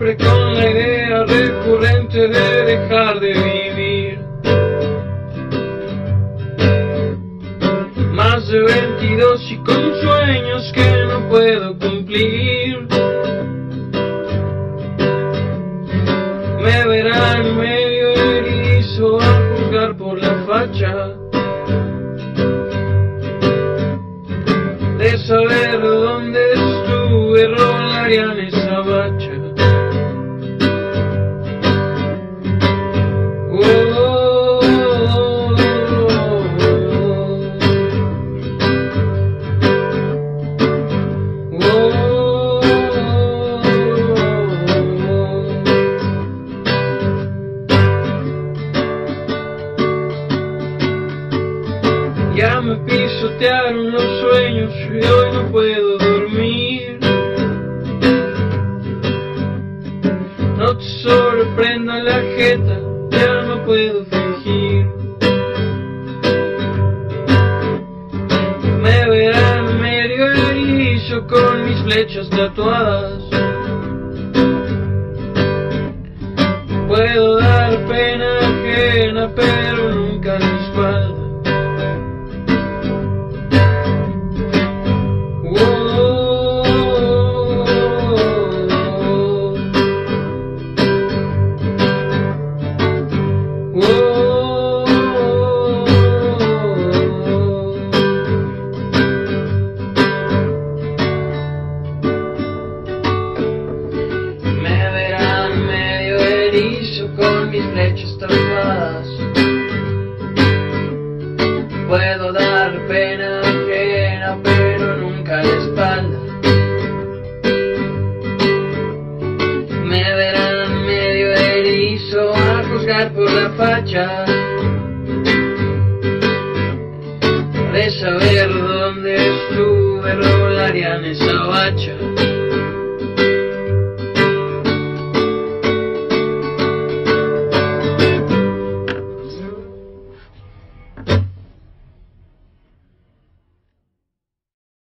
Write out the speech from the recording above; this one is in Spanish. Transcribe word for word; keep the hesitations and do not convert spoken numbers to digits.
siempre con la idea recurrente de dejar de vivir. Más de veintidós y con sueños que no puedo cumplir. Me verán medio erizo a juzgar por la facha de saber dónde estuve, rolarían esa bacha. Oh, oh, oh, oh, oh, oh. Ya me pisotearon los sueños y hoy no puedo dormir. No te sorprenda la jeta, ya no puedo fingir. Me verán medio erizo con mis flechas tatuadas. Puedo dar pena ajena, pero nunca la espalda. Con mis flechas tatuadas, puedo dar pena ajena, pero nunca la espalda. Me verán medio erizo a juzgar por la facha de saber dónde estuve, rolarían esa bacha.